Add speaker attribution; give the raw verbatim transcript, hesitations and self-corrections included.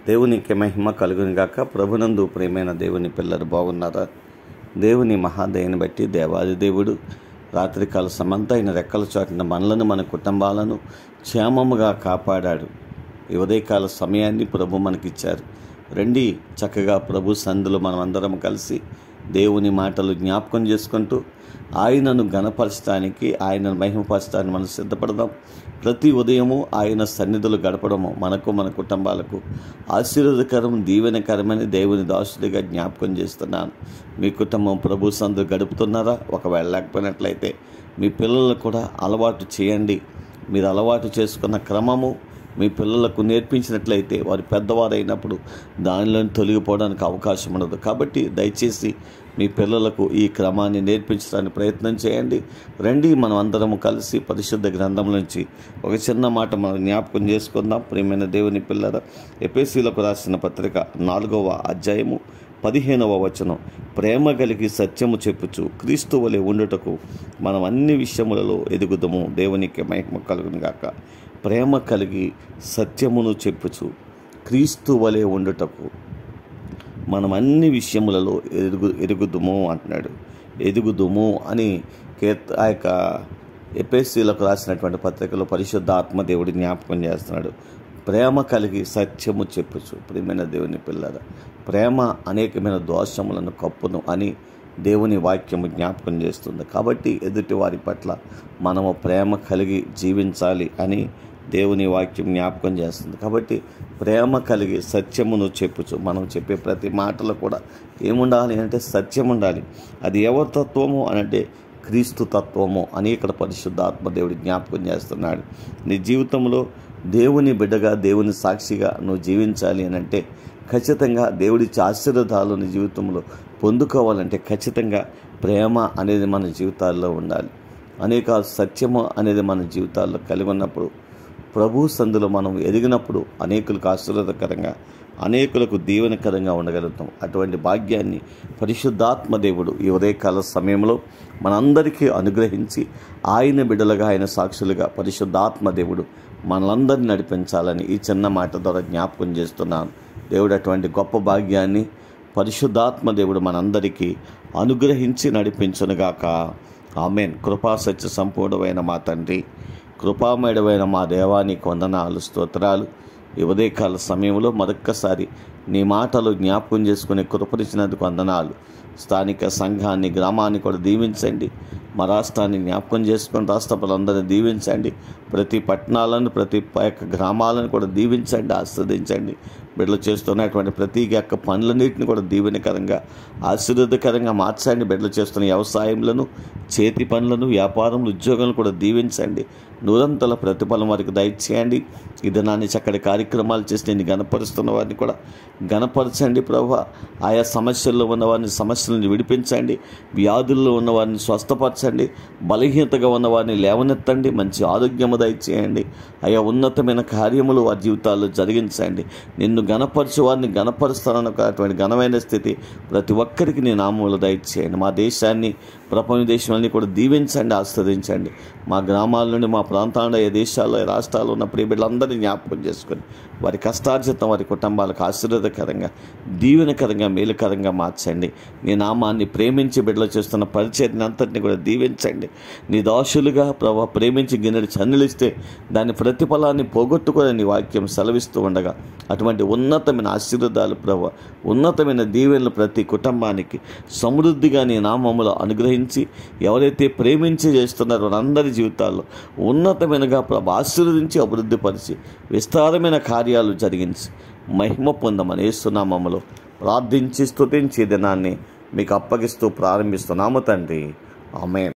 Speaker 1: దేవునికి మహిమ కలుగును గాక. ప్రభునందు ప్రియమైన దేవుని పిల్లలు బాగున్నారా? దేవుని మహాదయని బట్టి దేవాది దేవుడు రాత్రికాల సమంతైన రెక్కల చాటున మనలను మన కుటుంబాలను క్షేమముగా కాపాడాడు. ఈ ఉదయకాల సమయాన్ని ప్రభు మనకిచ్చారు. రండి, చక్కగా ప్రభు సందులో మనం అందరం కలిసి దేవుని మాటలు జ్ఞాపకం చేసుకుంటూ ఆయనను ఘనపరచడానికి, ఆయనను మహిమపరచడానికి మనం సిద్ధపడదాం. ప్రతి ఉదయము ఆయన సన్నిధులు గడపడము మనకు మన కుటుంబాలకు ఆశీర్వాదకరం, దీవెనకరమని దేవుని దాసుడిగా జ్ఞాపకం చేస్తున్నాను. మీ కుటుంబం ప్రభు సందులు గడుపుతున్నారా? ఒకవేళ లేకపోయినట్లయితే మీ పిల్లలకు కూడా అలవాటు చేయండి. మీరు అలవాటు చేసుకున్న క్రమము మీ పిల్లలకు నేర్పించినట్లయితే వారు పెద్దవారైనప్పుడు దానిలో తొలగిపోవడానికి అవకాశం ఉండదు. కాబట్టి దయచేసి మీ పిల్లలకు ఈ క్రమాన్ని నేర్పించడానికి ప్రయత్నం చేయండి. రండి, మనం అందరము కలిసి పరిశుద్ధ గ్రంథం నుంచి ఒక చిన్న మాట మనం జ్ఞాపకం చేసుకుందాం. ప్రియమైన దేవుని పిల్లల, ఎఫెసీయులకు రాసిన పత్రిక నాలుగవ అధ్యాయము పదిహేనవ వచనం, ప్రేమ కలిగి సత్యము చెప్పుచు క్రీస్తు వలె ఉండుటకు మనం అన్ని విషయములలో ఎదుగుదము. దేవునికి మహిమ కలుగును గాక. ప్రేమ కలిగి సత్యమును చెప్పుచు క్రీస్తు వలె ఉండుటకు మనం అన్ని విషయములలో ఎదుగు ఎదుగుదుము అంటున్నాడు. ఎదుగుదుము అని కీర్త ఆ యొక్క ఎఫెసీయులకు రాసినటువంటి పత్రికలో పరిశుద్ధ ఆత్మ దేవుడి జ్ఞాపకం చేస్తున్నాడు. ప్రేమ కలిగి సత్యము చెప్పుచు. ప్రియమైన దేవుని పిల్లల, ప్రేమ అనేకమైన దోషములను కప్పును అని దేవుని వాక్యము జ్ఞాపకం చేస్తుంది. కాబట్టి ఎదుటి వారి పట్ల మనము ప్రేమ కలిగి జీవించాలి అని దేవుని వాక్యం జ్ఞాపకం చేస్తుంది. కాబట్టి ప్రేమ కలిగి సత్యమును చెప్పుచు. మనం చెప్పే ప్రతి మాటలో కూడా ఏముండాలి అంటే సత్యం ఉండాలి. అది ఎవరి తత్వము అనంటే క్రీస్తు తత్వము అని ఇక్కడ పరిశుద్ధాత్మ దేవుడి జ్ఞాపకం చేస్తున్నాడు. నీ జీవితంలో దేవుని బిడ్డగా, దేవుని సాక్షిగా నువ్వు జీవించాలి అని అంటే ఖచ్చితంగా దేవుడిచ్చే ఆశీర్వాదాలు నీ జీవితంలో పొందుకోవాలంటే ఖచ్చితంగా ప్రేమ అనేది మన జీవితాల్లో ఉండాలి. అనేక సత్యము అనేది మన జీవితాల్లో కలిగి ఉన్నప్పుడు, ప్రభు సందులో మనం ఎదిగినప్పుడు అనేకులకు ఆశీర్వాదకరంగా, అనేకులకు దీవెనకరంగా ఉండగలుగుతాం. అటువంటి భాగ్యాన్ని పరిశుద్ధాత్మ దేవుడు ఈ ఉదయకాల సమయంలో మనందరికీ అనుగ్రహించి ఆయన బిడ్డలుగా, ఆయన సాక్షులుగా పరిశుద్ధాత్మ దేవుడు మనలందరినీ నడిపించాలని ఈ చిన్న మాట ద్వారా జ్ఞాపకం చేస్తున్నాను. దేవుడు అటువంటి గొప్ప భాగ్యాన్ని పరిశుద్ధాత్మ దేవుడు మనందరికీ అనుగ్రహించి నడిపించునుగాక. ఆమెన్. కృపా సత్య సంపూర్ణమైన మా తండ్రి, కృపామయుడమైన మా దేవానికి వందనాలు, స్తోత్రాలు. ఈ ఉదయకాల సమయంలో మరొక్కసారి నీ మాటలు జ్ఞాపకం చేసుకునే కృపనిచ్చినందుకు వందనాలు. స్థానిక సంఘాన్ని, గ్రామాన్ని కూడా దీవించండి. మా రాష్ట్రాన్ని జ్ఞాపకం చేసుకొని రాష్ట్ర ప్రజలందరినీ దీవించండి. ప్రతి పట్టణాలను, ప్రతి యొక్క గ్రామాలను కూడా దీవించండి, ఆస్వాదించండి. బిడ్డలు చేస్తున్నటువంటి ప్రతి యొక్క పనులన్నింటిని కూడా దీవెనకరంగా, ఆశీర్వాదకరంగా మార్చండి. బిడ్డలు చేస్తున్న వ్యవసాయములను, చేతి పనులను, వ్యాపారములు, ఉద్యోగాలను కూడా దీవించండి. నూరంతల ప్రతిఫలం వారికి దయచేయండి. ఇది నాన్ని చక్కటి కార్యక్రమాలు చేసి నేను గణపరుస్తున్న వారిని కూడా గణపరచండి ప్రభువా. ఆయా సమస్యల్లో ఉన్న వారిని సమస్యలను విడిపించండి. వ్యాధుల్లో ఉన్న వారిని స్వస్థపరచండి. బలహీనతగా ఉన్న వారిని లేవనెత్తండి. మంచి ఆరోగ్యము దయచేయండి. ఆయా ఉన్నతమైన కార్యములు వారి జీవితాల్లో జరిగించండి. నిన్ను గణపరచు వారిని గణపరుస్తానన్నటువంటి ఘనమైన స్థితి ప్రతి ఒక్కరికి నీ నామములు దయచేయండి. మా దేశాన్ని, ప్రపంచ దేశాన్ని కూడా దీవించండి, ఆస్వాదించండి. మా గ్రామాల నుండి, మా ప్రాంతాల్లో, ఏ దేశాల్లో, ఏ రాష్ట్రాల్లో ఉన్న ప్రియ బిడ్డలందరినీ జ్ఞాపకం చేసుకొని వారి కష్టార్జితం వారి కుటుంబాలకు ఆశీర్వాదకరంగా, దీవెనకరంగా, మేలుకరంగా మార్చండి. నీ నామాన్ని ప్రేమించి బిడ్డలు చేస్తున్న పరిచర్ని అంతటిని కూడా దీవించండి. నీ దాసులుగా ప్రభావ ప్రేమించి గిన్నెడు చన్నులిస్తే దాని ప్రతిఫలాన్ని పోగొట్టుకొని నీ వాక్యం సెలవిస్తూ ఉండగా అటువంటి ఉన్నతమైన ఆశీర్వాదాలు ప్రభావ, ఉన్నతమైన దీవెనలు ప్రతి కుటుంబానికి సమృద్ధిగా నీ నామములో అనుగ్రహించి ఎవరైతే ప్రేమించి చేస్తున్నారో వారందరి జీవితాల్లో ఉన్నతమైనగా ప్రభు ఆశీర్వదించి అభివృద్ధిపరిచి విస్తారమైన కార్యాలు జరిగించి మహిమ పొందమని యేసునామములో ప్రార్థించి స్తుతించి దినాన్ని మీకు అప్పగిస్తూ ప్రారంభిస్తున్నాము తండ్రి. ఆమేన్.